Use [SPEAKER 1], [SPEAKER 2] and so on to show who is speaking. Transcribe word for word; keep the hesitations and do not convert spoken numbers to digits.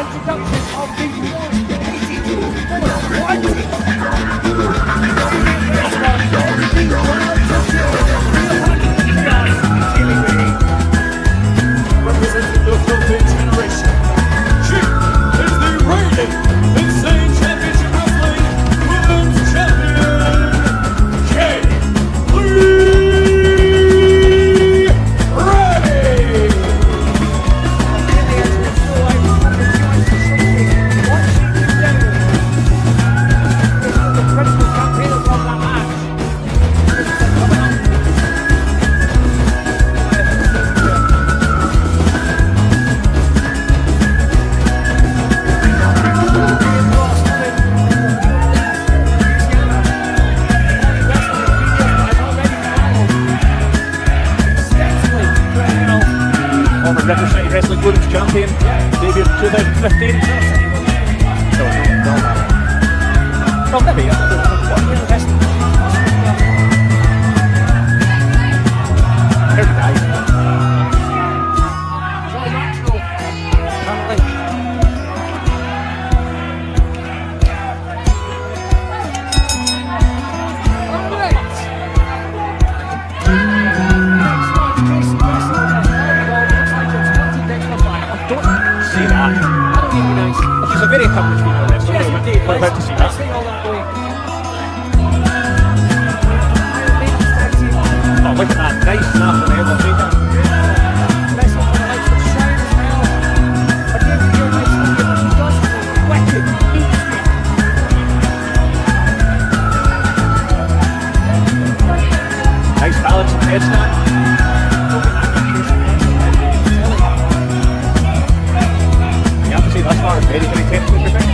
[SPEAKER 1] introduction of the representing the Philippine generation, she is the reigning Insane Championship Wrestling Women's Champion, Kay Lee Ray. Representing Wrestling Women's Champion, debuted in two thousand fifteen. No, no, no, no. Well, maybe. What year was this? Here we go. It's all natural. Apparently. See that? I don't think nice. She's a very accomplished female wrestler. Yes, indeed. We're about to see that. Oh, look at that. Nice snap from the elbow. See that? Nice one. The lights will shine as well. Again, you're nice and good. She does wicked. Nice balance and head snap. Thus far, very, very technically perfect.